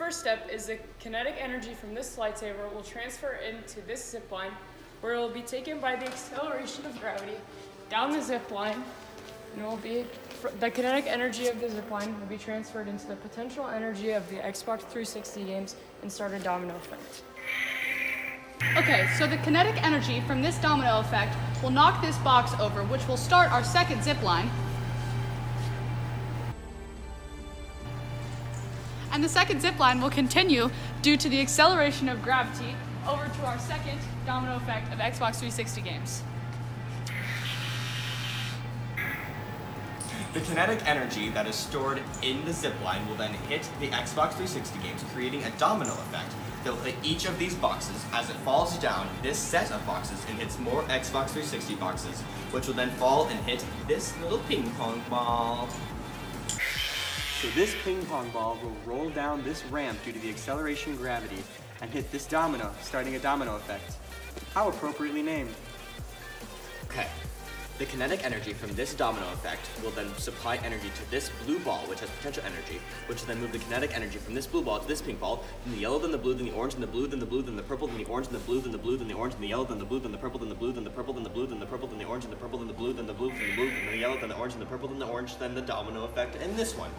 first step is the kinetic energy from this lightsaber will transfer into this zip line, where it will be taken by the acceleration of gravity down the zip line, and it will be the kinetic energy of the zip line will be transferred into the potential energy of the Xbox 360 games and start a domino effect. Okay, so the kinetic energy from this domino effect will knock this box over, which will start our second zip line. And the second zip line will continue due to the acceleration of gravity over to our second domino effect of Xbox 360 games. The kinetic energy that is stored in the zipline will then hit the Xbox 360 games, creating a domino effect that will hit each of these boxes. As it falls down this set of boxes and hits more Xbox 360 boxes, which will then fall and hit this little ping pong ball. So this ping pong ball will roll down this ramp due to the acceleration of gravity and hit this domino, starting a domino effect. How appropriately named. Okay. The kinetic energy from this domino effect will then supply energy to this blue ball, which has potential energy, which will then move the kinetic energy from this blue ball to this pink ball, then the yellow, then the blue, then the orange, then the blue, then the blue, then the purple, then the orange, then the blue, then the blue, then the orange, then the yellow, then the blue, then the purple, then the blue, then the purple, then the blue, then the purple, then the orange, then the purple, then the blue, then the blue, then the blue, then the yellow, then the orange, then the purple, then the orange, then the domino effect, and this one.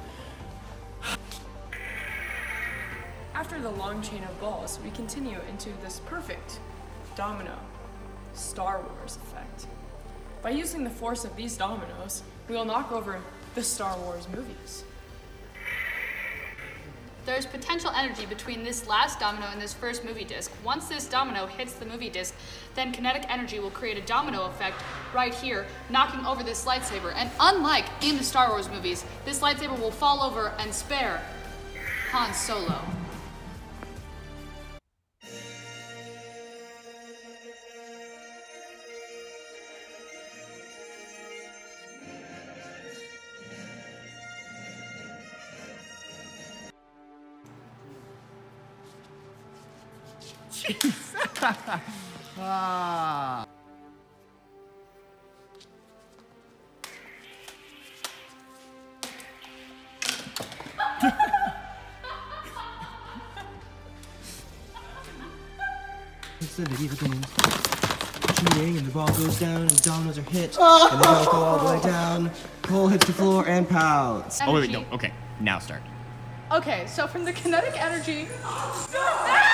After the long chain of balls, we continue into this perfect domino Star Wars effect. By using the force of these dominoes, we will knock over the Star Wars movies. There's potential energy between this last domino and this first movie disc. Once this domino hits the movie disc, then kinetic energy will create a domino effect right here, knocking over this lightsaber. And unlike in the Star Wars movies, this lightsaber will fall over and spare Han Solo. Jeez. Ah. It's the video games. Shooting and the ball goes down and the dominoes are hit and they don't go all the way down. Cole hits the floor and pouts. Oh wait, no, okay, now start. Okay, so from the kinetic energy...